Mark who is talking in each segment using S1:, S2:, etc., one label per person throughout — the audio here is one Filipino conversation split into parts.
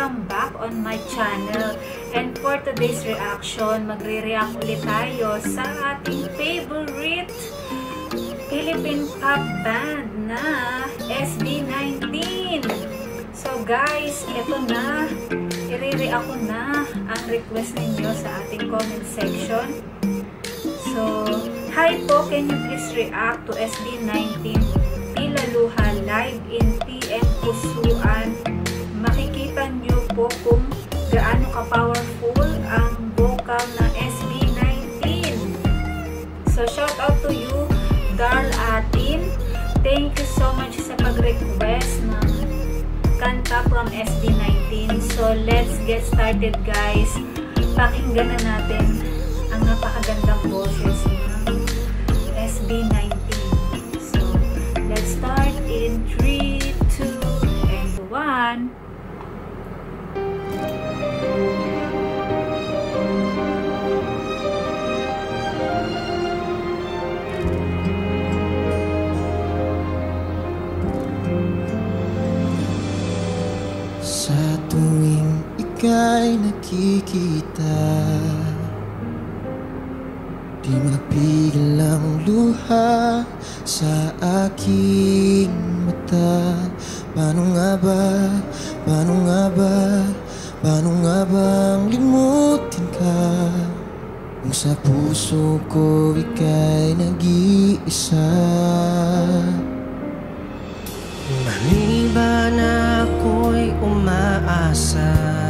S1: welcome back on my channel. And for today's reaction, magre-react ulit tayo sa ating favorite Philippine pop band na SB19. So guys, eto na, i-react ko na ang request ninyo sa ating comment section. So, hi po, can you please react to SB19 Tilaluha live in TM Pusuan? Makikita nyo po kung gaano ka-powerful ang vocal na SB19. So, shout out to you, Darl Atin. Thank you so much sa pag-request ng kanta from SB19. So, let's get started guys. Pakinggan na natin ang napakagandang boses ng SB19. So, let's start in 3, 2, and 1.
S2: Sa tuwing ika'y nakikita, di mapigil ang luha sa aking mata. Paano nga ba, paano nga ba, paano nga bang limutin ka? Kung sa puso ko ika'y nag-iisa. Maniba na ako'y umaasa,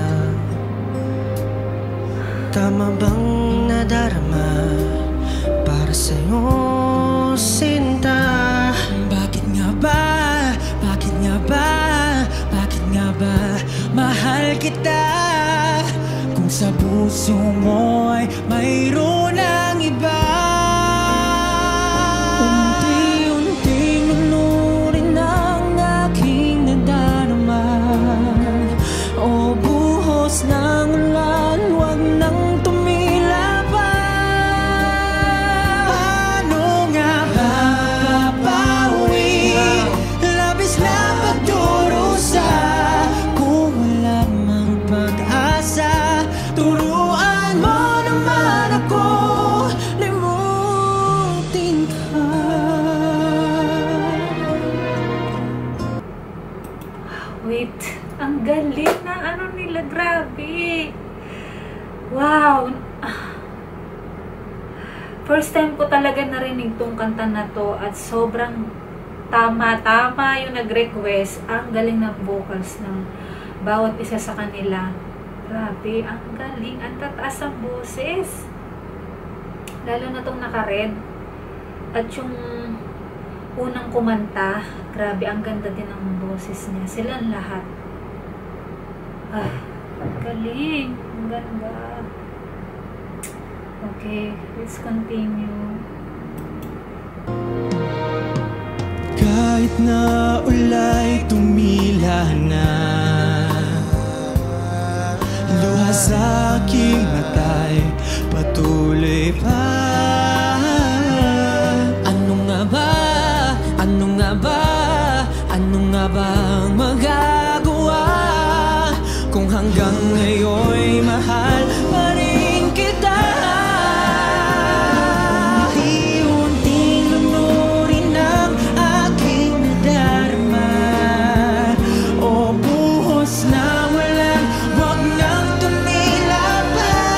S2: tama bang nadarama para sa'yo, sinta? Bakit nga ba, bakit nga ba, bakit nga ba mahal kita? Kung sa puso mo ay mayroon ang iba. Unti-unting lunurin ang aking nadarama, o buhos ng ulan, huwag nang tumila pa. Paano nga ba papawi, labis na pagdurusa, kung wala mang pag-asa? Turuan mo naman ako, limutin ka.
S1: Wait, ang galing na ano nila, grabe. Wow. First time ko talaga narinig tong kanta na to at sobrang tama-tama yung nag-request. Ang galing ng vocals ng bawat isa sa kanila. Grabe, ang galing. Ang tataas ang boses. Lalo na tong naka-red. At yung unang kumanta, grabe, ang ganda din ng boses niya. Silang lahat. Ah, galing. Ang ganda. Okay, let's continue.
S2: Kahit na ulay tumila na, luha sa aking mata'y patuloy pa. Ano nga ba, ano nga ba, ano nga ba ang magagawa, kung hanggang ngayon'y mahal pa rin kita? Unti-unting lunurin ang aking nadarama, o buhos na walang, huwag nang tumila pa.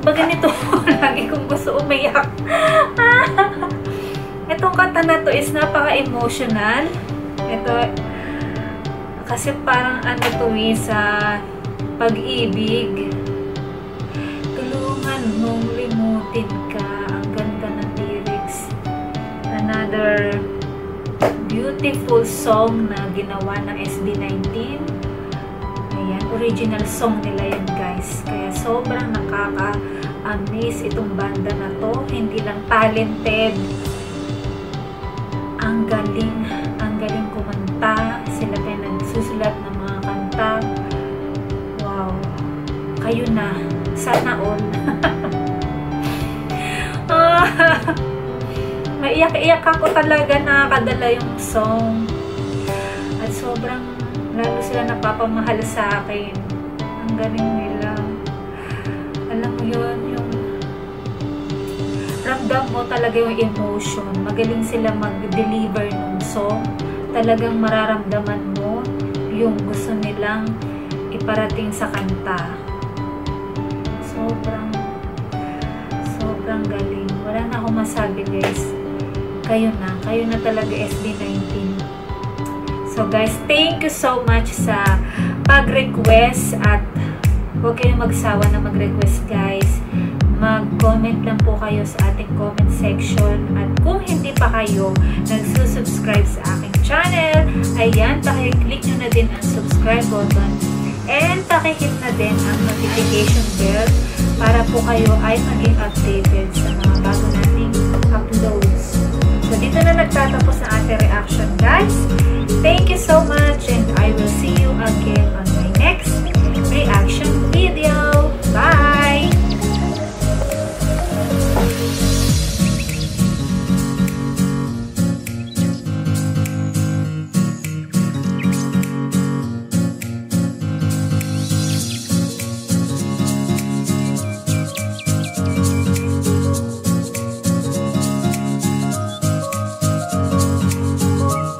S1: Pag ganito, lagi kong gusto umiyak. Itong kanta na to is napaka-emotional. Ito, kasi parang ano to sa pag-ibig. Tulungan mong limutin ka. Ang ganda ng lyrics. Another beautiful song na ginawa ng SB19. Ayan, original song nila yan guys. Kaya sobrang nakaka-amaze itong banda na to. Hindi lang talented. Ang galing kumanta. Sila pa nagsusulat ng mga kanta. Wow. Kayo na. Sana all. Maiyak-iyak ako talaga, nakakadala yung song. At sobrang lalo sila napapamahal sa akin. Ang galing nila. Alam mo yun, yung ramdam mo talaga yung emotion. Magaling sila mag-deliver ng song. Talagang mararamdaman mo yung gusto nilang iparating sa kanta. Sobrang galing. Wala na akong masabi guys. Kayo na talaga SB19. So guys, thank you so much sa pag-request at huwag kayong magsawa na mag-request guys. Mag-comment lang po kayo sa ating comment section at kung hindi pa kayo nagsusubscribe sa aking channel, ayan, pakiclick nyo na din ang subscribe button and pakihit na din ang notification bell para po kayo ay maging updated sa mga bago nating uploads. So, dito na nagtatapos ang ating reaction, guys. Thank you so much and I will see you again on my next reaction